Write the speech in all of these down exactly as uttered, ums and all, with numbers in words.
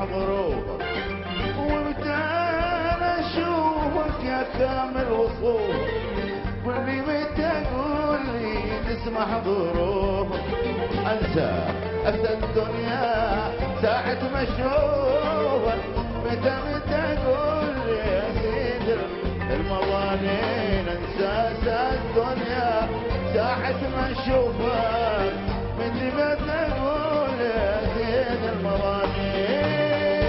ظروفك، ومتى انا اشوفك يا كامل وصوفك، واللي متى تقول لي تسمح ظروفك، انسى انسى الدنيا ساعة ما اشوفك، متى متى تقول لي يا سيد المظالم، انسى انسى الدنيا ساعة ما اشوفك، متى متى تقول يا سيد المظالم.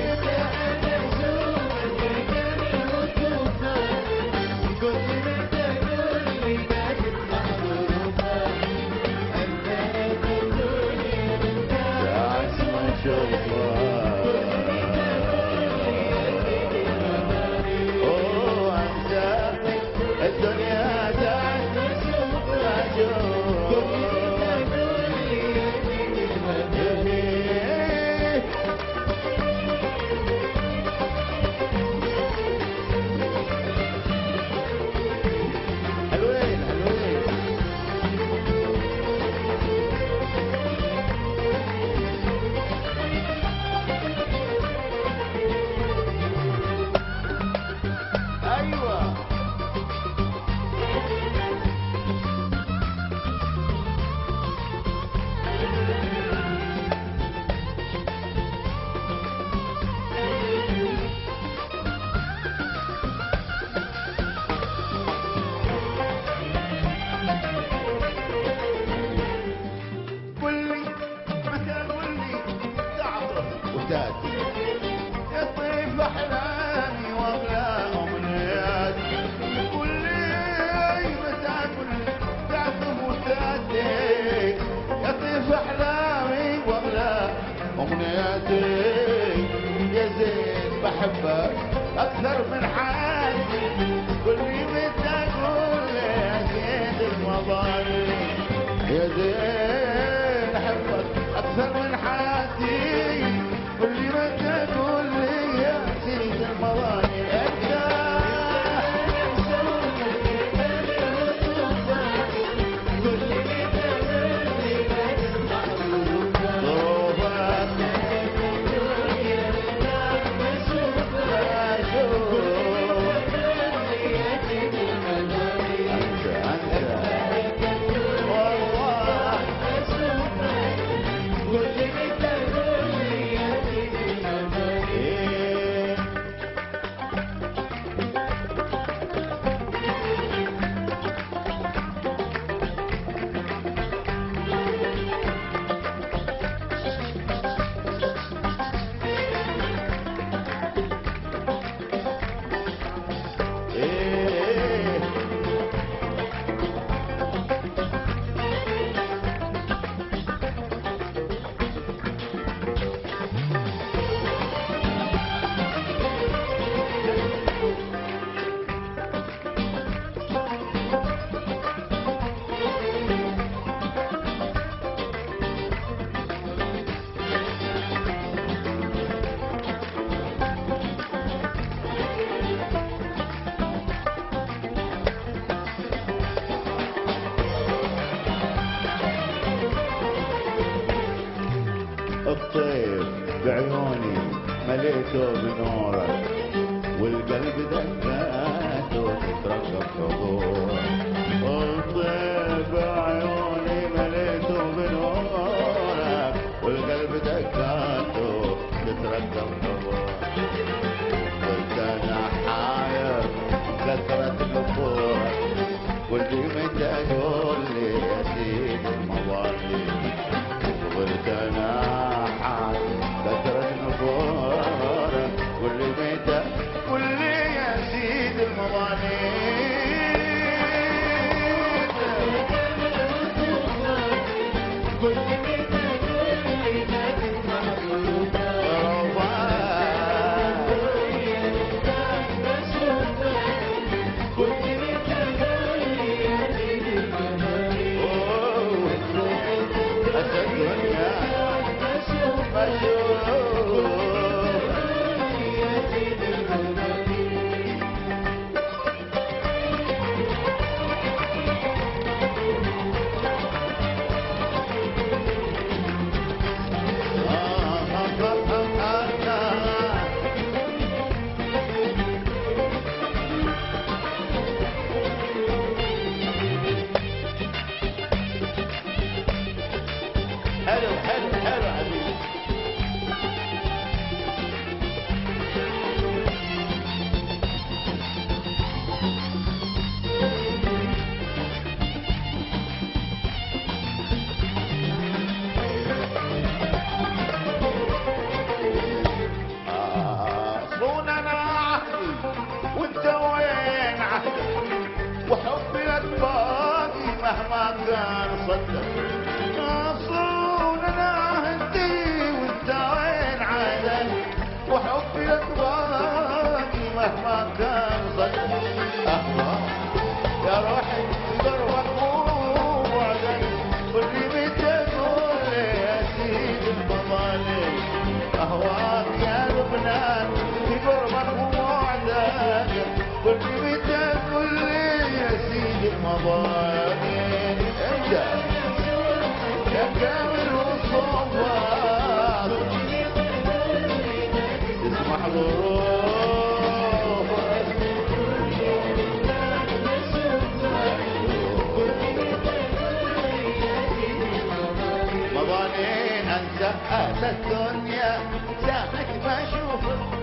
يطيف احلامي واغلى امنياتي، قول لي متى كل تعطف وتاتي، يطيف احلامي واغلى امنياتي، يا زين بحبك اكثر من حياتي، قول لي متى تقول يا زين المظالم، يا زين احبك اكثر من حياتي، واللي ما تقول لي يا سيد المظالم. الطيف بعيوني مليته بنورك، والقلب دقاته تترقب حضورك، الطيف بعيوني مليته بنورك، والقلب دقاته تترقب حضورك، قلت انا حاير كثرة نفورك، قلت متى تقول لي يا سيد المظالم، قلت انا كثرة نفورك، واللي متى واللي يا سيد المظالم. الدنيا صدق عصوننا انتي وانت وين عادك وحبي لك باقي مهما كان صدق اهواك يا روحي دربك مو وعدك واللي متى تقول لي يا سيد المظالم اهواك يا لبنان في دربك مو وعدك واللي متى تقول لي يا سيد المظالم انت يا كامل والصواب اسمح ظروف مظالم انسى اهل الدنيا سامك ما اشوفك